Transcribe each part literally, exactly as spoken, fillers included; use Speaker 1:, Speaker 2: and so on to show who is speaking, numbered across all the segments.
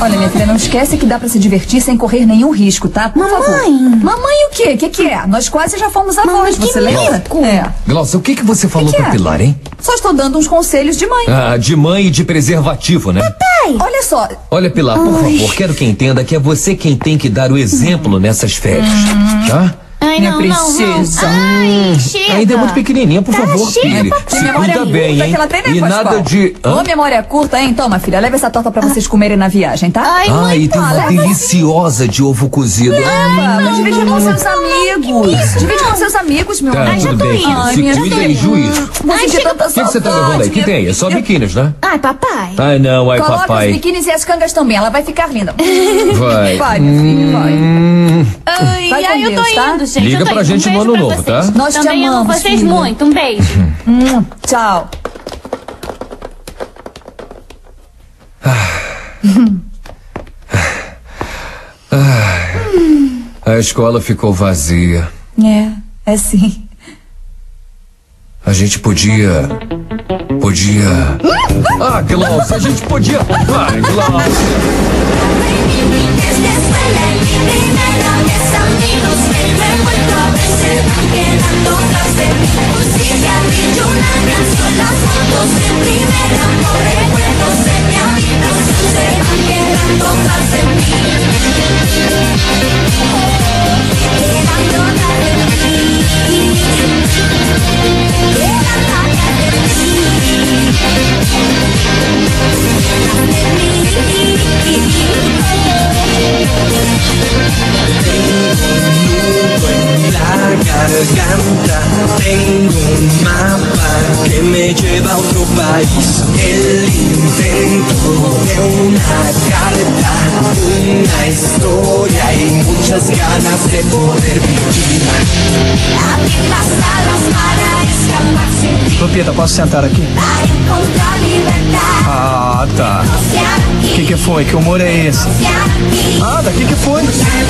Speaker 1: Olha, minha filha, não esquece que dá pra se divertir sem correr nenhum risco, tá? Por
Speaker 2: Mamãe.
Speaker 1: favor. Mamãe o quê? O que que é? Nós quase já fomos avós, você lembra? É.
Speaker 3: Glaucia, o que que você falou
Speaker 1: Que que
Speaker 3: pra
Speaker 1: é?
Speaker 3: Pilar, hein?
Speaker 1: Só estou dando uns conselhos de mãe.
Speaker 3: Ah, de mãe e de preservativo, né?
Speaker 2: Papai!
Speaker 1: Olha só.
Speaker 3: Olha, Pilar, por favor, quero que entenda que é você quem tem que dar o exemplo nessas férias, tá?
Speaker 2: Ai,
Speaker 1: Minha
Speaker 2: não,
Speaker 1: princesa.
Speaker 2: não, não. Ai, chega.
Speaker 3: Ainda é muito pequenininha, por
Speaker 2: Tá,
Speaker 3: favor,
Speaker 2: chega,
Speaker 3: filha.
Speaker 2: papai.
Speaker 3: Se
Speaker 1: memória
Speaker 3: cuida bem,
Speaker 1: curta
Speaker 3: hein?
Speaker 1: que ela tem, né,
Speaker 3: E
Speaker 1: Pascoal?
Speaker 3: nada de...
Speaker 1: Ô,
Speaker 3: Hã?
Speaker 1: memória curta, hein? Toma, filha, leva essa torta pra vocês comerem na viagem, tá?
Speaker 2: Ai,
Speaker 3: Ah,
Speaker 2: mãe,
Speaker 3: e tem uma
Speaker 1: leva
Speaker 3: deliciosa de ovo cozido.
Speaker 1: Leva, mas divide com seus amigos. Divide com seus amigos, meu
Speaker 3: Tá,
Speaker 1: amor.
Speaker 2: já
Speaker 3: tudo
Speaker 2: tô
Speaker 3: bem,
Speaker 2: indo.
Speaker 3: filha.
Speaker 1: Ai,
Speaker 3: Se
Speaker 1: minha
Speaker 3: cuida
Speaker 1: filha.
Speaker 3: e juízo.
Speaker 1: Vou
Speaker 2: Ai,
Speaker 1: sentir
Speaker 2: chega.
Speaker 1: tanta
Speaker 3: O que que você tá
Speaker 1: saudade,
Speaker 3: levando aí? O que
Speaker 1: minha
Speaker 3: tem aí? É só
Speaker 1: filha.
Speaker 3: biquínis, né?
Speaker 2: Ai, papai.
Speaker 3: Ai, não, ai,
Speaker 1: Coloca os
Speaker 3: papai.
Speaker 1: biquínis e as cangas também, ela vai ficar linda.
Speaker 3: Vai.
Speaker 1: Vai, minha filha, vai.
Speaker 3: Hum,
Speaker 2: Ai,
Speaker 1: Vai com
Speaker 2: ai, eu tô
Speaker 1: Deus, tá?
Speaker 2: indo, gente.
Speaker 3: Liga
Speaker 2: eu tô
Speaker 3: pra
Speaker 2: indo.
Speaker 3: gente
Speaker 2: um
Speaker 3: no
Speaker 2: beijo
Speaker 3: ano
Speaker 2: pra
Speaker 3: novo,
Speaker 2: vocês.
Speaker 3: tá?
Speaker 1: Nós te
Speaker 2: Também amo
Speaker 1: amamos,
Speaker 2: vocês
Speaker 1: filha.
Speaker 2: muito. Um beijo.
Speaker 1: Hum, tchau.
Speaker 3: a escola ficou vazia.
Speaker 1: É, é sim.
Speaker 3: A gente podia... Podia... Ah, Glaucia, a gente podia... Vai, Glaucia.
Speaker 4: Garganta, tengo un mapa que me lleva a otro país. El intento de una carta, una historia y muchas ganas de poder vivir. Abrir las alas para escapar sin ti.
Speaker 5: Lupita, posso sentar aqui?
Speaker 4: Para encontrar libertad.
Speaker 5: Ah, tá. O que que foi? Que humor é esse? Ah, daqui que foi?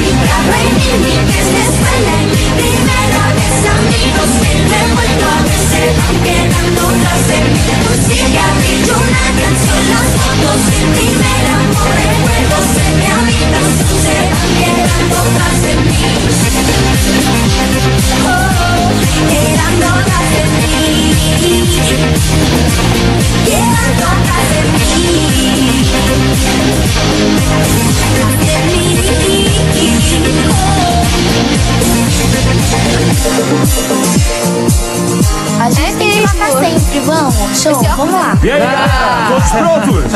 Speaker 2: A gente tem que marcar sempre, vamos. Show, vamos lá.
Speaker 5: E aí, galera? Todos prontos?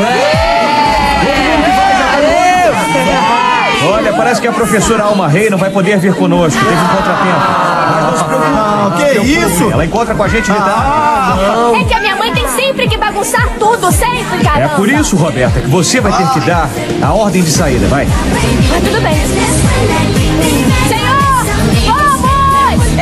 Speaker 5: Olha, parece que a professora Alma Rei não vai poder vir conosco. Teve um contratempo. Mas não se preocupe.
Speaker 6: Ah, que
Speaker 5: Não se preocupe.
Speaker 6: isso?
Speaker 5: Ela encontra com a gente de tarde.
Speaker 2: É que a minha mãe tem sempre que bagunçar tudo, sempre, caramba.
Speaker 5: É por isso, Roberta, que você vai ter que dar a ordem de saída, vai.
Speaker 2: Mas tudo bem. Senhor, vamos!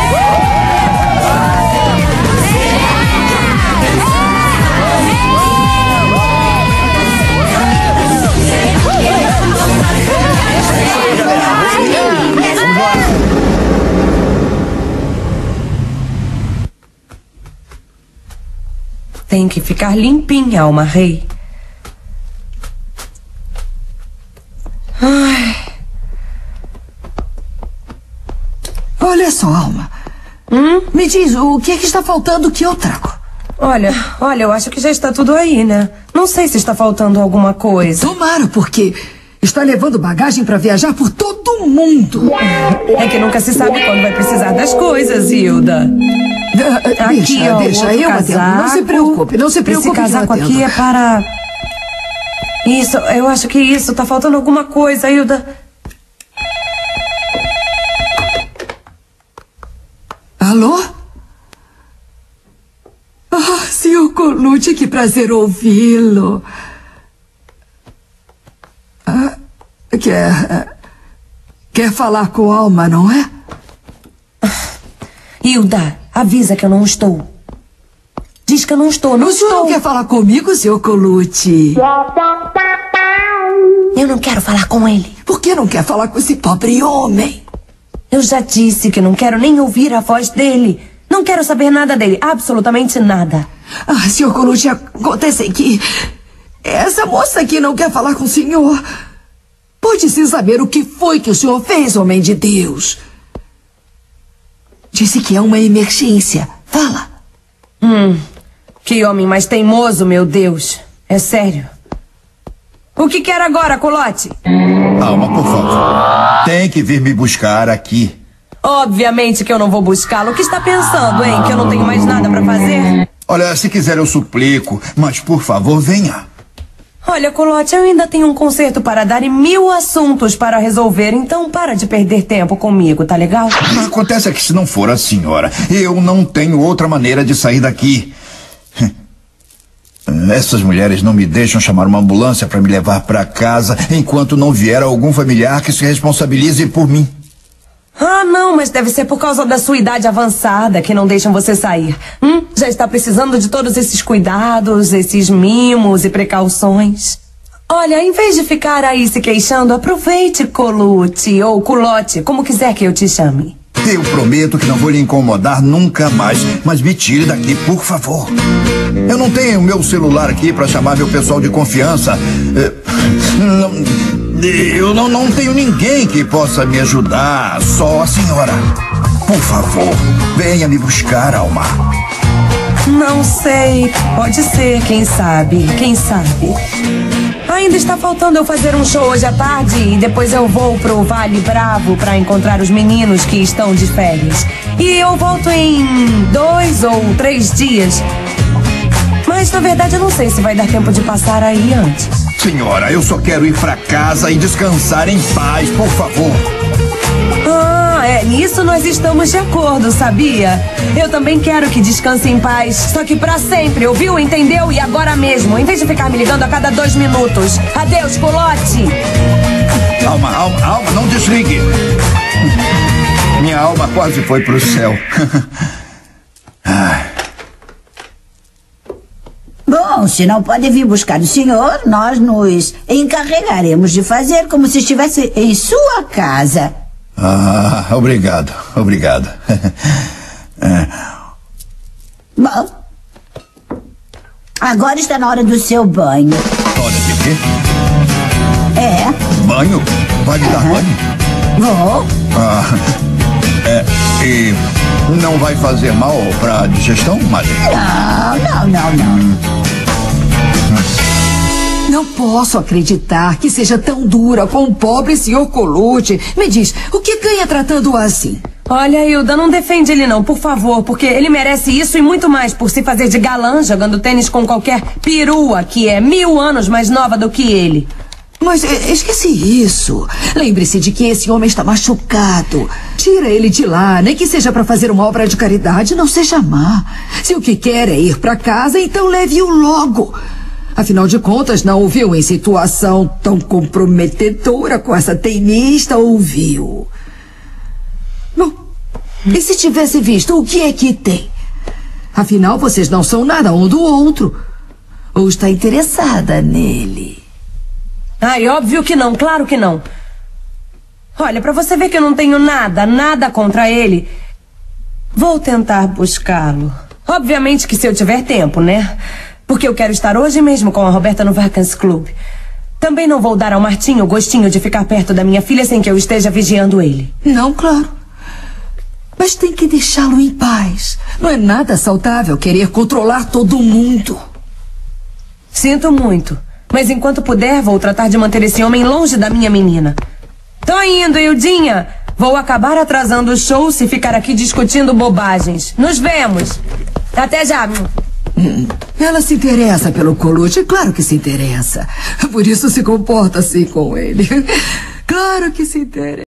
Speaker 7: Tem que ficar limpinha, Alma Rei. Ai.
Speaker 8: Olha só, Alma.
Speaker 7: Hum?
Speaker 8: Me diz, o que é que está faltando que eu trago?
Speaker 7: Olha, olha, eu acho que já está tudo aí, né? Não sei se está faltando alguma coisa.
Speaker 8: Tomara, porque está levando bagagem para viajar por todo mundo.
Speaker 7: É que nunca se sabe quando vai precisar das coisas, Hilda.
Speaker 8: Ah,
Speaker 7: Aqui,
Speaker 8: deixa,
Speaker 7: ó,
Speaker 8: deixa,
Speaker 7: outro
Speaker 8: eu atendo. Não se
Speaker 7: casaco.
Speaker 8: preocupe, não se preocupe.
Speaker 7: Esse
Speaker 8: que eu
Speaker 7: casaco
Speaker 8: atendo.
Speaker 7: aqui é para... Isso, eu acho que isso. Tá faltando alguma coisa, Hilda.
Speaker 8: Alô? Ah, senhor Colucci, que prazer ouvi-lo. Ah, quer... Quer falar com Alma, não é?
Speaker 7: Hilda, avisa que eu não estou. Diz que eu não estou, não
Speaker 8: O senhor
Speaker 7: estou.
Speaker 8: não quer falar comigo, senhor Colucci?
Speaker 7: Eu não quero falar com ele.
Speaker 8: Por que não quer falar com esse pobre homem?
Speaker 7: Eu já disse que não quero nem ouvir a voz dele. Não quero saber nada dele, absolutamente nada.
Speaker 8: Ah, senhor Colucci, acontece que... Essa moça aqui não quer falar com o senhor. Pode-se saber o que foi que o senhor fez, homem de Deus? Disse que é uma emergência. Fala.
Speaker 7: Hum, que homem mais teimoso, meu Deus. É sério. O que quer agora, Colote?
Speaker 6: Alma, por favor. Tem que vir me buscar aqui.
Speaker 7: Obviamente que eu não vou buscá-lo. O que está pensando, hein? Que eu não tenho mais nada pra fazer?
Speaker 6: Olha, se quiser eu suplico, mas por favor, venha.
Speaker 7: Olha, Colote, eu ainda tenho um concerto para dar e mil assuntos para resolver, então para de perder tempo comigo, tá legal?
Speaker 6: Acontece é que se não for a senhora, eu não tenho outra maneira de sair daqui. Essas mulheres não me deixam chamar uma ambulância para me levar para casa enquanto não vier algum familiar que se responsabilize por mim.
Speaker 7: Ah, não, mas deve ser por causa da sua idade avançada que não deixam você sair. Hum? Já está precisando de todos esses cuidados, esses mimos e precauções. Olha, em vez de ficar aí se queixando, aproveite, Colute, ou Culote, como quiser que eu te chame.
Speaker 6: Eu prometo que não vou lhe incomodar nunca mais, mas me tire daqui, por favor. Eu não tenho meu celular aqui para chamar meu pessoal de confiança. Eu não, não tenho ninguém que possa me ajudar, só a senhora. Por favor, venha me buscar, Alma.
Speaker 7: Não sei, pode ser, quem sabe, quem sabe. Ainda está faltando eu fazer um show hoje à tarde e depois eu vou pro Vale Bravo para encontrar os meninos que estão de férias. E eu volto em dois ou três dias. Mas na verdade eu não sei se vai dar tempo de passar aí antes.
Speaker 6: Senhora, eu só quero ir pra casa e descansar em paz, por favor.
Speaker 7: Ah, é, nisso nós estamos de acordo, sabia? Eu também quero que descanse em paz, só que pra sempre, ouviu? Entendeu? E agora mesmo, em vez de ficar me ligando a cada dois minutos. Adeus, Colote!
Speaker 6: Alma, alma, alma, não desligue. Minha alma quase foi pro céu. Ah.
Speaker 9: Bom, se não pode vir buscar o senhor, nós nos encarregaremos de fazer como se estivesse em sua casa.
Speaker 6: Ah, obrigado, obrigado. É.
Speaker 9: Bom, agora está na hora do seu banho.
Speaker 6: Hora de quê?
Speaker 9: É.
Speaker 6: Banho? Vai me dar banho?
Speaker 9: Vou.
Speaker 6: Ah, é, e não vai fazer mal pra digestão, madre?
Speaker 9: Não, não, não, não.
Speaker 8: Não posso acreditar que seja tão dura com o pobre senhor Colute. Me diz, o que ganha tratando-o assim?
Speaker 7: Olha, Hilda, não defende ele não, por favor, porque ele merece isso e muito mais por se fazer de galã jogando tênis com qualquer perua que é mil anos mais nova do que ele.
Speaker 8: Mas esqueci isso. Lembre-se de que esse homem está machucado. Tira ele de lá, nem que seja para fazer uma obra de caridade, não seja má. Se o que quer é ir para casa, então leve-o logo. Afinal de contas, não o viu em situação tão comprometedora com essa tenista, ouviu? Bom, e se tivesse visto, o que é que tem? Afinal, vocês não são nada um do outro. Ou está interessada nele?
Speaker 7: Ai, óbvio que não, claro que não. Olha, pra você ver que eu não tenho nada, nada contra ele, vou tentar buscá-lo. Obviamente que se eu tiver tempo, né? Porque eu quero estar hoje mesmo com a Roberta no Vacance Club. Também não vou dar ao Martinho o gostinho de ficar perto da minha filha sem que eu esteja vigiando ele.
Speaker 8: Não, claro. Mas tem que deixá-lo em paz. Não é nada saudável querer controlar todo mundo.
Speaker 7: Sinto muito. Mas enquanto puder, vou tratar de manter esse homem longe da minha menina. Tô indo, Hildinha. Vou acabar atrasando o show se ficar aqui discutindo bobagens. Nos vemos. Até já.
Speaker 8: Hum, ela se interessa pelo Colute, claro que se interessa. Por isso se comporta assim com ele. Claro que se interessa.